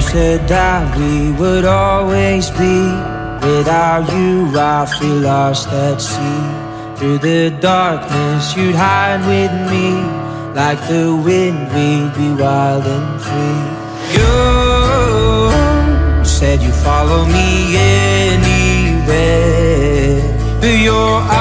said that we would always be. Without you I feel lost at sea. Through the darkness you'd hide with me. Like the wind we'd be wild and free. You said you'd follow me anywhere, but your